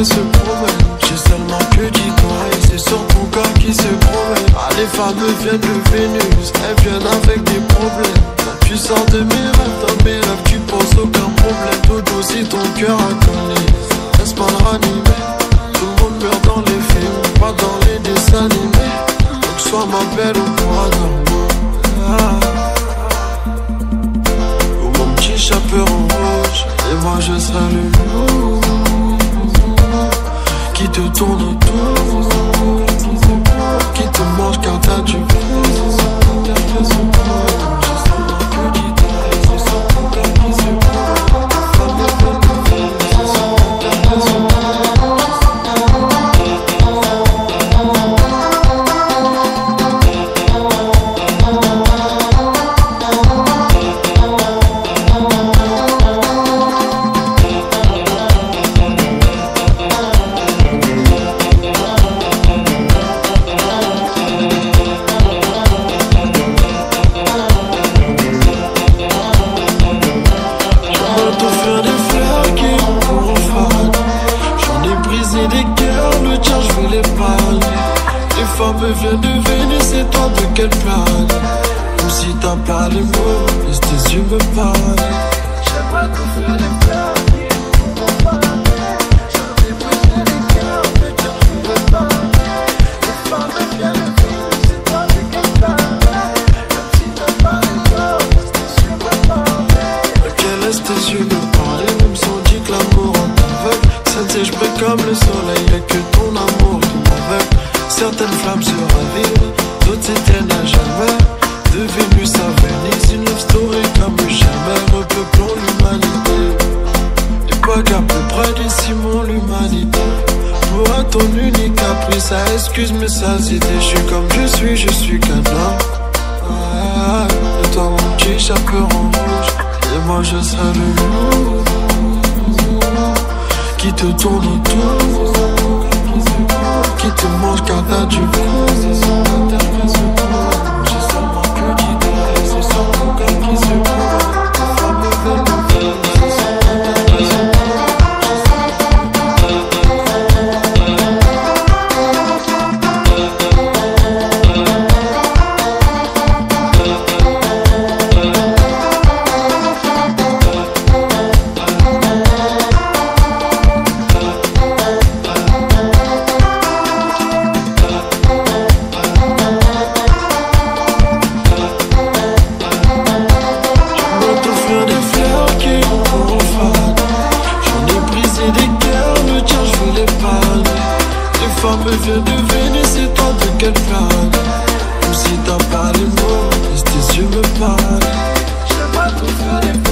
qu'elle se promène. J'ai seulement que 10 doigts et c'est sur ton corps qui se promène. Ah, les femmes viennent de Vénus, elles viennent avec des problèmes. Quand tu sors de mes rêves, dans mes rêves tu penses aucun problème. Dodo si ton cœur a connu, laisse-moi le ranimer. Tout le monde meurt dans les films, pas dans les dessins animés. Donc sois ma belle au bois d'amour. Ou mon petit chaperon rouge, et moi je serai le loup qui te tourne autour, qui te mange car t'as du me vient de Vénus, c'est toi de quelle planète? Comme si t'as pas les mots, laisse tes yeux me parler. J'aimerais tout faire les fleurs qui vont parler. J'en ai brisé les cœurs, mais que tu veux parler. Les femmes me viennent de Vénus, c'est toi de quelle planète? Comme si t'as pas les mots, laisse tes yeux me parler. Ok, laisse tes yeux me parler, même si on dit que l'amour en aveugle. Sensei, je brille comme le soleil, y'a que ton amour qui m'aveugle. Certaines flammes se ravivent, d'autres s'éteignent à jamais. De Vénus à Venise, une love story comme jamais. Repeuplons l'humanité, et pas qu'à peu près d'ici mon l'humanité. Pour ton unique caprice, ça excuse mes sales idées. Je suis comme je suis qu'un homme. Et toi mon petit chaperon rouge, et moi je serai le loup qui te tourne autour, qui te mange car t'as du goût. J'ai seulement que 10 doigts et c'est sur ton corps qui se promène. Les femmes veulent me faire, c'est sur ton corps qui se me vient de Vénus, c'est toi de quelle planète? Comme si t'as pas les mots, laisse tes yeux me parler. J'aimerais tout faire les